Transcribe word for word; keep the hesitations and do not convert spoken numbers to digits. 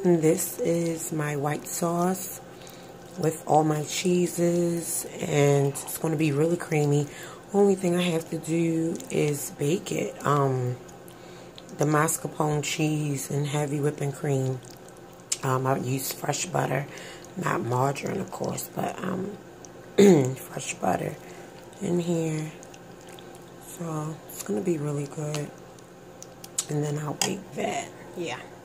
And this is my white sauce with all my cheeses, and it's going to be really creamy. Only thing I have to do is bake it. Um, the mascarpone cheese and heavy whipping cream. Um, I use fresh butter, not margarine, of course, but um, fresh butter in here. So it's going to be really good. And then I'll bake that. Yeah.